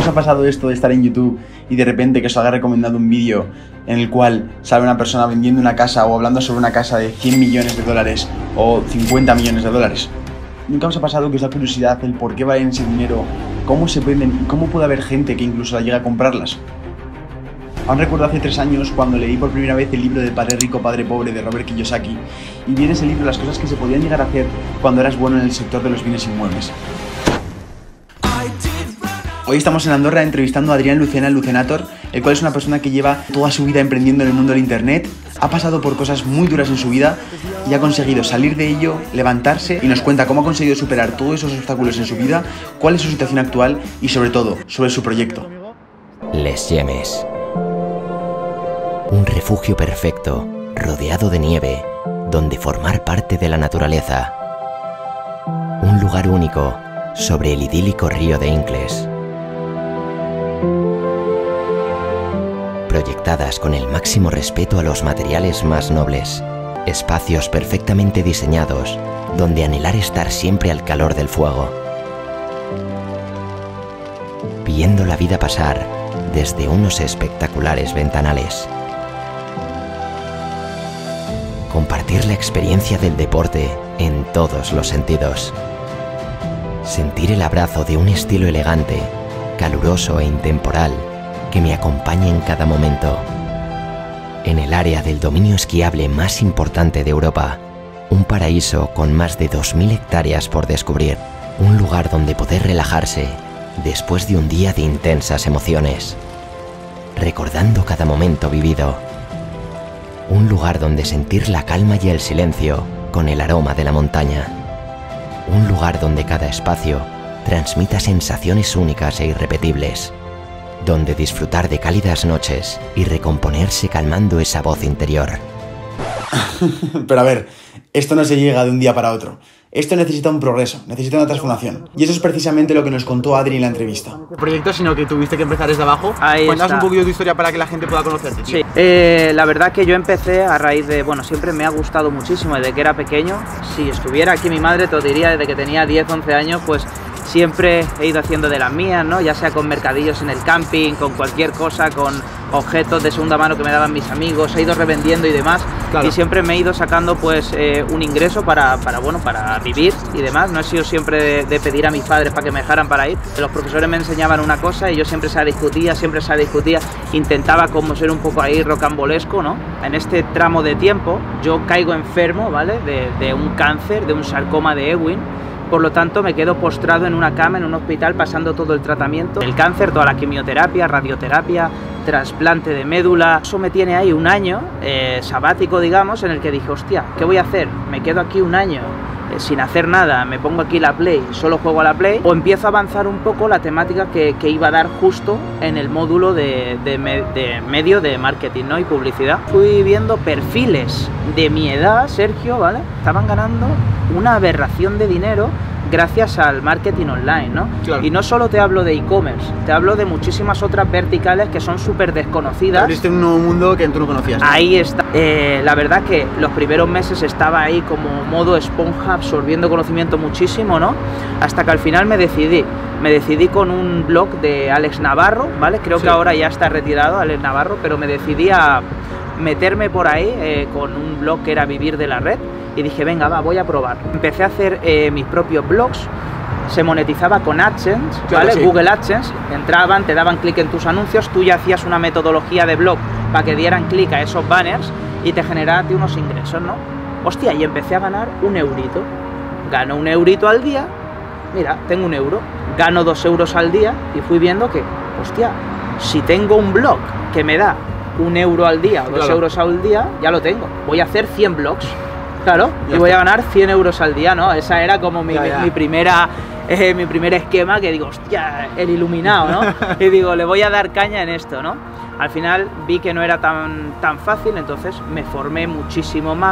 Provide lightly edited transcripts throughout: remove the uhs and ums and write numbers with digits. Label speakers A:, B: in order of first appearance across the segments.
A: os ha pasado esto de estar en YouTube y de repente que os haga recomendado un vídeo en el cual sale una persona vendiendo una casa o hablando sobre una casa de 100 millones de dólares o 50 millones de dólares? ¿Nunca os ha pasado que os da curiosidad el por qué valen ese dinero, cómo se venden y cómo puede haber gente que incluso la llegue a comprarlas? Aún recuerdo hace 3 años cuando leí por primera vez el libro de Padre Rico, Padre Pobre de Robert Kiyosaki, y vi en ese libro las cosas que se podían llegar a hacer cuando eras bueno en el sector de los bienes inmuebles. Hoy estamos en Andorra entrevistando a Adrián Lucena, Lucenator, el cual es una persona que lleva toda su vida emprendiendo en el mundo del internet, ha pasado por cosas muy duras en su vida y ha conseguido salir de ello, levantarse y nos cuenta cómo ha conseguido superar todos esos obstáculos en su vida, cuál es su situación actual y sobre todo, sobre su proyecto.
B: Les Gemmes. Un refugio perfecto, rodeado de nieve, donde formar parte de la naturaleza. Un lugar único, sobre el idílico río de Incles. Proyectadas con el máximo respeto a los materiales más nobles. Espacios perfectamente diseñados, donde anhelar estar siempre al calor del fuego. Viendo la vida pasar desde unos espectaculares ventanales. Compartir la experiencia del deporte en todos los sentidos. Sentir el abrazo de un estilo elegante, caluroso e intemporal que me acompaña en cada momento. En el área del dominio esquiable más importante de Europa, un paraíso con más de 2000 hectáreas por descubrir, un lugar donde poder relajarse después de un día de intensas emociones, recordando cada momento vivido. Un lugar donde sentir la calma y el silencio con el aroma de la montaña. Un lugar donde cada espacio transmita sensaciones únicas e irrepetibles. Donde disfrutar de cálidas noches y recomponerse calmando esa voz interior.
A: Pero a ver, esto no se llega de un día para otro. Esto necesita un progreso, necesita una transformación. Y eso es precisamente lo que nos contó Adri en la entrevista.
C: El proyecto, sino que tuviste que empezar desde abajo. Cuéntanos un poquito tu historia para que la gente pueda conocerte, tío.
D: Sí, la verdad que yo empecé a raíz de, bueno, siempre me ha gustado muchísimo desde que era pequeño. Si estuviera aquí mi madre, te lo diría, desde que tenía 10, 11 años, pues siempre he ido haciendo de las mías, ¿no? Ya sea con mercadillos en el camping, con cualquier cosa, con objetos de segunda mano que me daban mis amigos, he ido revendiendo y demás. Claro. Y siempre me he ido sacando pues un ingreso para vivir y demás. No he sido siempre de pedir a mis padres para que me dejaran para ir. Los profesores me enseñaban una cosa y yo siempre se la discutía, intentaba como ser un poco ahí rocambolesco, ¿no? En este tramo de tiempo yo caigo enfermo, ¿vale? De un cáncer, de un sarcoma de Ewing. Por lo tanto, me quedo postrado en una cama, en un hospital, pasando todo el tratamiento. El cáncer, toda la quimioterapia, radioterapia, trasplante de médula. Eso me tiene ahí un año sabático, digamos, en el que dije, hostia, ¿qué voy a hacer? Me quedo aquí un año sin hacer nada, me pongo aquí la Play, solo juego a la Play, o empiezo a avanzar un poco la temática que iba a dar justo en el módulo de medio de marketing, ¿no? Y publicidad. Fui viendo perfiles de mi edad, Sergio, ¿vale? Estaban ganando una aberración de dinero gracias al marketing online, ¿no? Claro. Y no solo te hablo de e-commerce, te hablo de muchísimas otras verticales que son súper desconocidas.
C: Abriste un nuevo mundo que tú no conocías, ¿no?
D: Ahí está. La verdad que los primeros meses estaba ahí como modo esponja, absorbiendo conocimiento muchísimo, ¿no? Hasta que al final me decidí con un blog de Alex Navarro, ¿vale? Creo que ahora ya está retirado Alex Navarro, pero me decidí a meterme por ahí con un blog que era Vivir de la Red. Y dije, venga, va, voy a probar. Empecé a hacer mis propios blogs, se monetizaba con AdSense, ¿vale? Sí. Google AdSense, entraban, te daban clic en tus anuncios, tú ya hacías una metodología de blog para que dieran clic a esos banners y te generaba unos ingresos, ¿no? Hostia, y empecé a ganar un eurito. Gano un eurito al día, mira, tengo un euro. Gano 2 euros al día y fui viendo que, hostia, si tengo un blog que me da 1 euro al día o 2 euros al día, ya lo tengo. Voy a hacer 100 blogs. Claro, y voy a ganar 100 euros al día, ¿no? Esa era como mi primer esquema, que digo, hostia, el iluminado, ¿no? Y digo, le voy a dar caña en esto, ¿no? Al final vi que no era tan fácil, entonces me formé muchísimo más,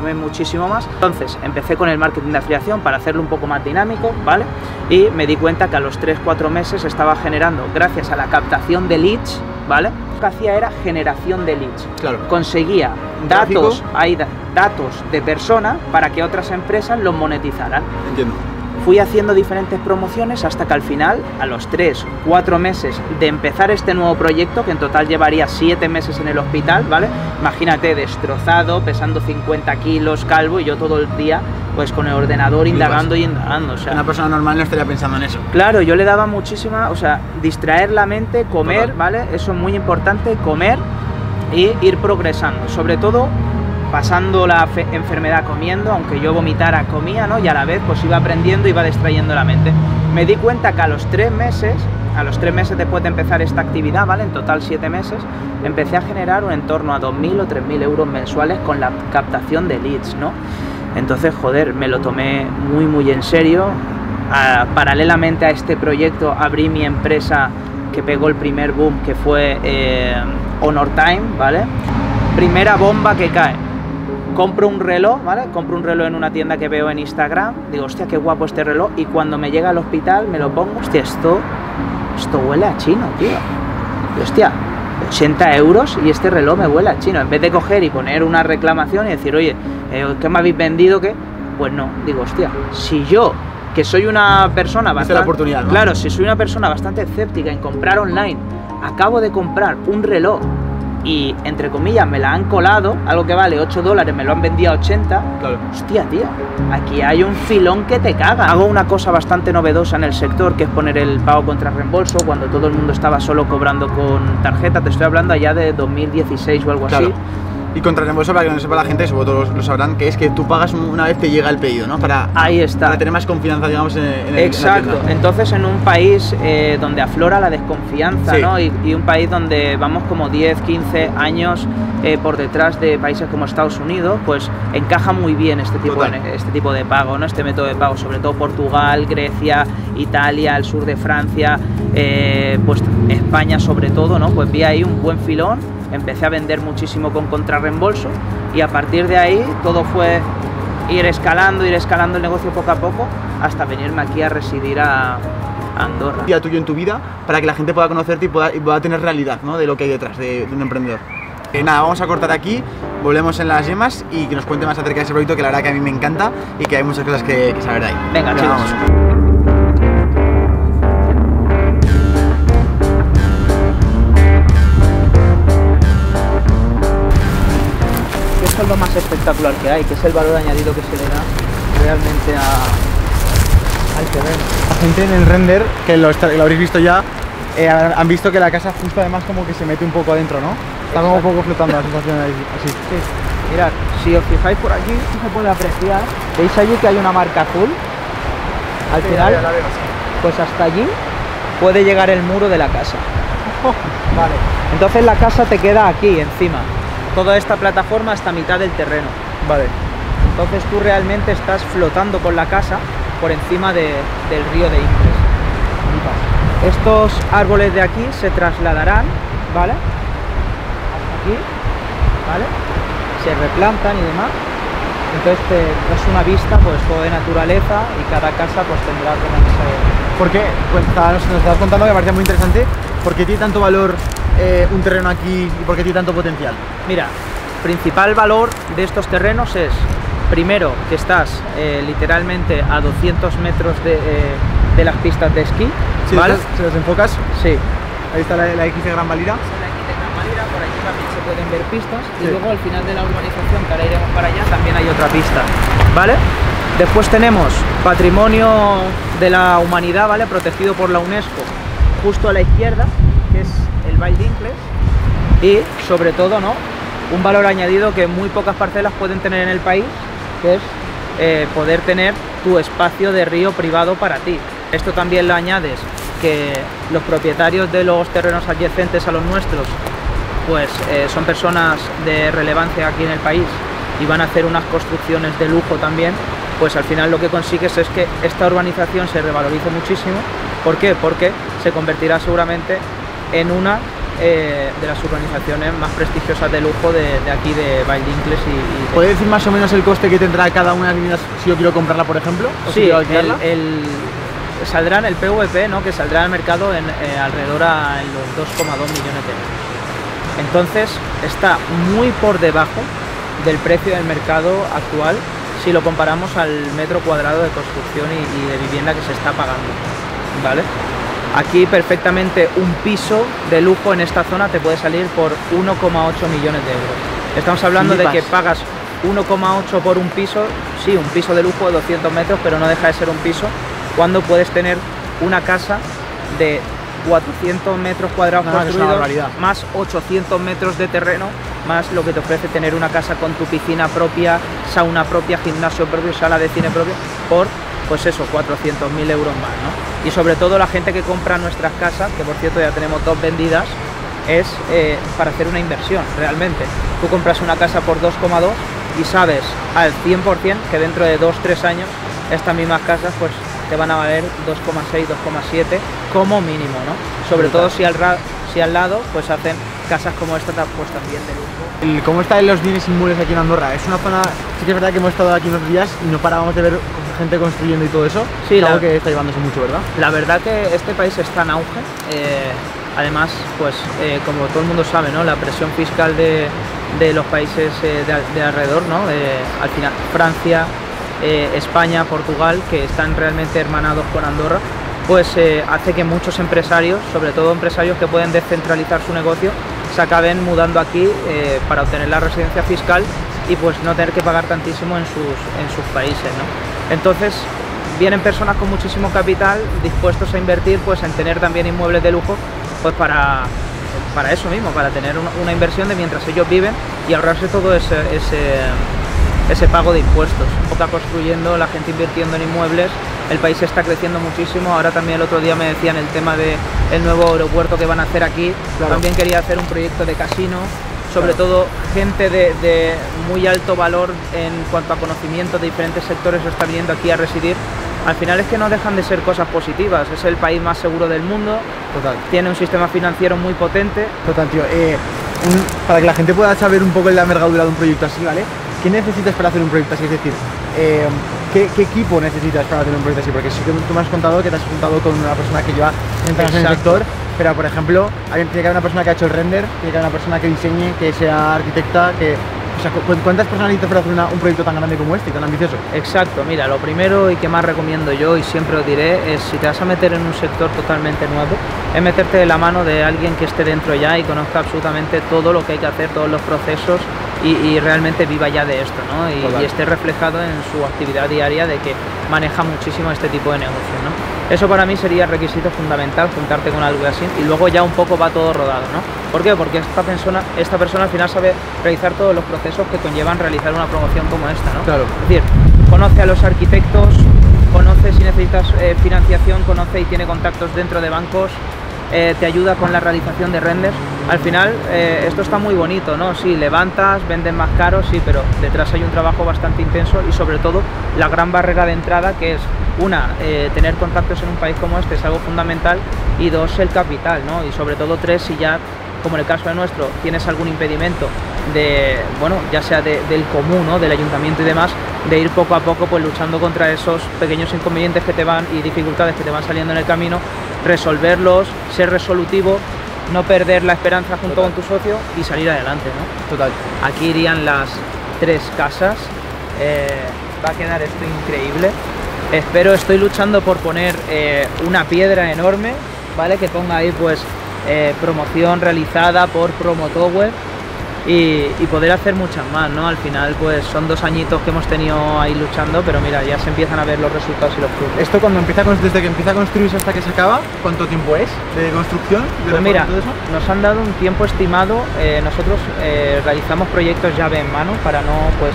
D: Entonces empecé con el marketing de afiliación para hacerlo un poco más dinámico, ¿vale? Y me di cuenta que a los 3-4 meses estaba generando, gracias a la captación de leads, ¿vale? Lo que hacía era generación de leads. Claro. Conseguía datos de persona para que otras empresas los monetizaran.
C: Entiendo.
D: fui haciendo diferentes promociones hasta que al final, a los 3-4 meses de empezar este nuevo proyecto, que en total llevaría 7 meses en el hospital, ¿vale? Imagínate, destrozado, pesando 50 kilos, calvo, y yo todo el día pues con el ordenador indagando y indagando. O sea,
C: una persona normal no estaría pensando en eso.
D: Claro, yo le daba muchísima, o sea, distraer la mente, comer, ¿vale? Eso es muy importante, comer y ir progresando, sobre todo pasando la enfermedad comiendo, aunque yo vomitara, comía, ¿no? Y a la vez pues iba aprendiendo, iba distrayendo la mente. Me di cuenta que a los 3 meses después de empezar esta actividad, ¿vale? En total 7 meses, empecé a generar un entorno a 2.000 o 3.000 euros mensuales con la captación de leads, ¿no? Entonces, joder, me lo tomé muy en serio. Paralelamente a este proyecto abrí mi empresa que pegó el primer boom, que fue Honor Time, ¿vale? Primera bomba que cae. Compro un reloj, ¿vale? Compro un reloj en una tienda que veo en Instagram. Digo, hostia, qué guapo este reloj. Y cuando me llega al hospital me lo pongo. Hostia, esto huele a chino, tío. Y, hostia, 80 euros y este reloj me huele a chino. En vez de coger y poner una reclamación y decir, oye, ¿qué me habéis vendido? ¿Qué? Pues no. Digo, hostia, si yo, que soy una persona bastante...
C: la oportunidad, ¿no?
D: Claro, si soy una persona bastante escéptica en comprar online, acabo de comprar un reloj y, entre comillas, me la han colado, algo que vale 8 dólares, me lo han vendido a 80,
C: claro.
D: Hostia, tío, aquí hay un filón que te caga. Hago una cosa bastante novedosa en el sector, que es poner el pago contra reembolso, cuando todo el mundo estaba solo cobrando con tarjeta. Te estoy hablando allá de 2016 o algo así.
C: Y contra reembolso, para que no sepa la gente, sobre todo lo sabrán, que es que tú pagas una vez te llega el pedido, ¿no?
D: Ahí está.
C: Para tener más confianza, digamos, en el...
D: Exacto. Entonces, en un país donde aflora la desconfianza, sí, ¿no? Y un país donde vamos como 10, 15 años por detrás de países como Estados Unidos, pues encaja muy bien este tipo de pago, ¿no? Este método de pago, sobre todo Portugal, Grecia, Italia, el sur de Francia, pues España sobre todo, ¿no? Pues vi ahí un buen filón. Empecé a vender muchísimo con contrarreembolso y a partir de ahí todo fue ir escalando el negocio poco a poco hasta venirme aquí a residir a Andorra.
C: Día tuyo en tu vida para que la gente pueda conocerte y pueda tener realidad, ¿no? De lo que hay detrás de un emprendedor. Nada, vamos a cortar aquí, volvemos en las yemas y que nos cuente más acerca de ese proyecto, que la verdad que a mí me encanta y que hay muchas cosas que saber de ahí.
D: Venga, chicos. Vamos. Esto es lo más espectacular que hay, que es el valor añadido que se le da realmente al terreno.
C: La gente en el render, que lo habréis visto ya, han visto que la casa justo además como que se mete un poco adentro, ¿no? Está como un poco flotando la sensación ahí, así.
D: Sí. Mirad, si os fijáis por aquí, se puede apreciar. ¿Veis allí que hay una marca azul? Al final,
C: ya la veo, sí.
D: Pues hasta allí puede llegar el muro de la casa. Vale. Entonces la casa te queda aquí, encima. Toda esta plataforma hasta mitad del terreno.
C: Vale.
D: Entonces tú realmente estás flotando con la casa por encima del río de Impres. Estos árboles de aquí se trasladarán, ¿vale? Hasta aquí, ¿vale? Se replantan y demás. Entonces es una vista pues todo de naturaleza y cada casa pues tendrá como ese...
C: ¿Por qué? Pues nos estabas contando que me parecía muy interesante. ¿Por qué tiene tanto valor un terreno aquí y por qué tiene tanto potencial?
D: Mira, principal valor de estos terrenos es, primero, que estás literalmente a 200 metros de las pistas de esquí.
C: Sí,
D: ¿vale?
C: Si los enfocas,
D: sí.
C: Ahí está la X de Gran Valira.
D: La X de Gran Valira, por aquí también se pueden ver pistas. Sí. Y luego al final de la urbanización, que ahora iremos para allá, también hay otra pista, ¿vale? Después tenemos Patrimonio de la Humanidad, ¿vale? Protegido por la UNESCO, justo a la izquierda, que es el Vall d'Incles. Y sobre todo, ¿no?, un valor añadido que muy pocas parcelas pueden tener en el país, que es poder tener tu espacio de río privado para ti. Esto también lo añades, que los propietarios de los terrenos adyacentes a los nuestros pues son personas de relevancia aquí en el país y van a hacer unas construcciones de lujo también, pues al final lo que consigues es que esta urbanización se revalorice muchísimo. ¿Por qué? Porque se convertirá seguramente en una de las urbanizaciones más prestigiosas de lujo de aquí de Vall d'Incles.
C: ¿Puede decir más o menos el coste que tendrá cada una de las viviendas si yo quiero comprarla, por ejemplo? ¿O
D: sí,
C: si
D: saldrá en el PVP, ¿no?, que saldrá al mercado en alrededor a los 2,2 millones de euros. Entonces está muy por debajo del precio del mercado actual si lo comparamos al metro cuadrado de construcción y de vivienda que se está pagando, ¿vale? Aquí perfectamente un piso de lujo en esta zona te puede salir por 1,8 millones de euros. Estamos hablando de que pagas 1,8 por un piso, sí, un piso de lujo de 200 metros, pero no deja de ser un piso, cuando puedes tener una casa de 400 metros cuadrados construidos, más 800 metros de terreno, más lo que te ofrece tener una casa con tu piscina propia, sauna propia, gimnasio propio, sala de cine propia, por, pues eso, 400.000 euros más, ¿no? Y sobre todo la gente que compra nuestras casas, que por cierto ya tenemos 2 vendidas, es para hacer una inversión, realmente. Tú compras una casa por 2,2 y sabes al 100% que dentro de 2-3 años estas mismas casas pues te van a valer 2,6, 2,7 como mínimo, ¿no? Sobre todo si al lado pues hacen casas como esta pues también de lujo.
C: ¿Cómo están los bienes inmuebles aquí en Andorra? Es una zona, sí que es verdad que hemos estado aquí unos días y no parábamos de ver gente construyendo y todo eso.
D: Sí,
C: algo que está llevándose mucho, ¿verdad?
D: La verdad que este país está en auge. Además, pues como todo el mundo sabe, ¿no? La presión fiscal de los países de alrededor, ¿no? Al final Francia, España, Portugal, que están realmente hermanados con Andorra, pues hace que muchos empresarios, sobre todo empresarios que pueden descentralizar su negocio, se acaben mudando aquí para obtener la residencia fiscal y pues no tener que pagar tantísimo en sus países, ¿no? Entonces vienen personas con muchísimo capital dispuestos a invertir pues en tener también inmuebles de lujo, pues para eso mismo, para tener una inversión de mientras ellos viven y ahorrarse todo ese pago de impuestos. Está construyendo, la gente invirtiendo en inmuebles, el país está creciendo muchísimo. Ahora también el otro día me decían el tema del nuevo aeropuerto que van a hacer aquí. Claro. También quería hacer un proyecto de casino, sobre todo gente de muy alto valor en cuanto a conocimiento de diferentes sectores está viniendo aquí a residir. Al final es que no dejan de ser cosas positivas, es el país más seguro del mundo. Total. Tiene un sistema financiero muy potente.
C: Total, tío. Para que la gente pueda saber un poco la envergadura de un proyecto así, ¿vale? ¿Qué necesitas para hacer un proyecto así? Es decir, ¿qué equipo necesitas para hacer un proyecto así? Porque sí que tú me has contado que te has juntado con una persona que lleva 30 años en el sector, pero por ejemplo, tiene que haber una persona que ha hecho el render, tiene que haber una persona que diseñe, que sea arquitecta, o sea, ¿cuántas personas necesitas para hacer un proyecto tan grande como este, tan ambicioso?
D: Exacto, mira, lo primero y que más recomiendo yo, y siempre os diré, es si te vas a meter en un sector totalmente nuevo, es meterte de la mano de alguien que esté dentro ya y conozca absolutamente todo lo que hay que hacer, todos los procesos y realmente viva ya de esto, ¿no? Y esté reflejado en su actividad diaria de que maneja muchísimo este tipo de negocio, ¿no? Eso para mí sería requisito fundamental, juntarte con algo así, y luego ya un poco va todo rodado, ¿no? ¿Por qué? Porque esta persona al final sabe realizar todos los procesos que conllevan realizar una promoción como esta, ¿no?
C: Claro.
D: Es decir, conoce a los arquitectos, conoce si necesitas financiación, conoce y tiene contactos dentro de bancos, te ayuda con la realización de renders. Al final esto está muy bonito, ¿no? Sí, levantas, vendes más caro, sí, pero detrás hay un trabajo bastante intenso y sobre todo la gran barrera de entrada, que es una, tener contactos en un país como este es algo fundamental, y dos, el capital, ¿no? Y sobre todo tres, si ya, como en el caso de nuestro, tienes algún impedimento de, bueno, ya sea del común, ¿no? Del ayuntamiento y demás, de ir poco a poco pues luchando contra esos pequeños inconvenientes que te van y dificultades que te van saliendo en el camino, resolverlos, ser resolutivo, no perder la esperanza junto con tu socio y salir adelante, ¿no?
C: Total.
D: Aquí irían las 3 casas, va a quedar esto increíble. Estoy luchando por poner una piedra enorme, ¿vale? Que ponga ahí pues promoción realizada por Promotower y poder hacer muchas más, ¿no? Al final pues son 2 añitos que hemos tenido ahí luchando, pero mira, ya se empiezan a ver los resultados y los frutos.
C: Esto desde que empieza a construirse hasta que se acaba, ¿cuánto tiempo es de construcción?
D: Pues mira, nos han dado un tiempo estimado. Nosotros realizamos proyectos llave en mano para no pues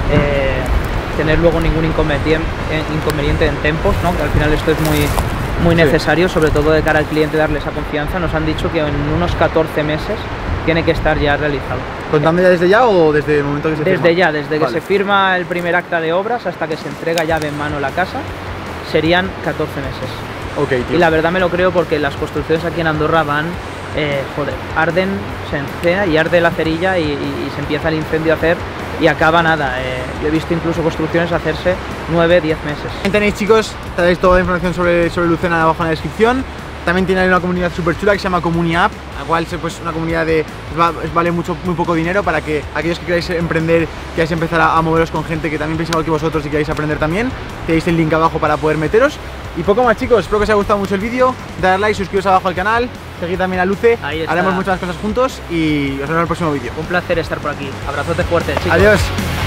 D: tener luego ningún inconveniente en tiempos, ¿no? Que al final esto es muy necesario, sobre todo de cara al cliente, darle esa confianza. Nos han dicho que en unos 14 meses tiene que estar ya realizado.
C: ¿Contando ya desde ya o desde el momento que se firma?
D: Desde ya, desde que se firma el primer acta de obras hasta que se entrega llave en mano la casa, serían 14 meses.
C: Okay, tío.
D: Y la verdad me lo creo porque las construcciones aquí en Andorra van, arden, se encea y arde la cerilla y se empieza el incendio a hacer y acaba nada. Yo he visto incluso construcciones hacerse 9-10 meses.
C: Tenéis, chicos, tenéis toda la información sobre Lucena abajo en la descripción. También tiene una comunidad súper chula que se llama Comunidad, la cual es pues, una comunidad de os vale muy poco dinero para que aquellos que queráis emprender, queráis empezar a moveros con gente que también piensa igual que vosotros y queráis aprender también, tenéis el link abajo para poder meteros. Y poco más, chicos, espero que os haya gustado mucho el vídeo, darle like, suscribiros abajo al canal, seguid también a Luce, haremos muchas cosas juntos y os vemos en el próximo vídeo.
D: Un placer estar por aquí, abrazote fuerte, chicos.
C: Adiós.